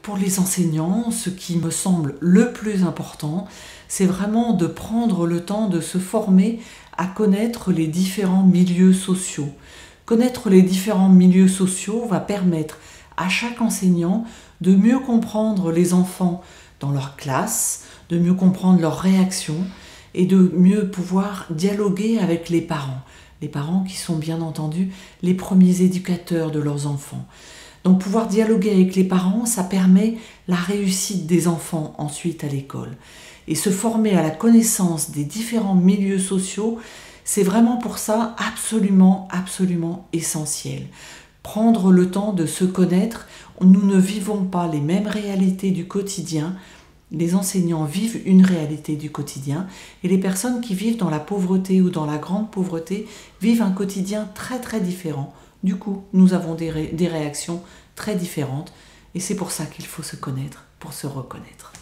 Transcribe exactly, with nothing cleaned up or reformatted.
Pour les enseignants, ce qui me semble le plus important, c'est vraiment de prendre le temps de se former à connaître les différents milieux sociaux. Connaître les différents milieux sociaux va permettre à chaque enseignant de mieux comprendre les enfants dans leur classe, de mieux comprendre leurs réactions et de mieux pouvoir dialoguer avec les parents. Les parents qui sont bien entendu les premiers éducateurs de leurs enfants. Donc pouvoir dialoguer avec les parents, ça permet la réussite des enfants ensuite à l'école. Et se former à la connaissance des différents milieux sociaux, c'est vraiment pour ça absolument, absolument essentiel. Prendre le temps de se connaître, nous ne vivons pas les mêmes réalités du quotidien. Les enseignants vivent une réalité du quotidien et les personnes qui vivent dans la pauvreté ou dans la grande pauvreté vivent un quotidien très très différent. Du coup, nous avons des, ré- des réactions très différentes et c'est pour ça qu'il faut se connaître, pour se reconnaître.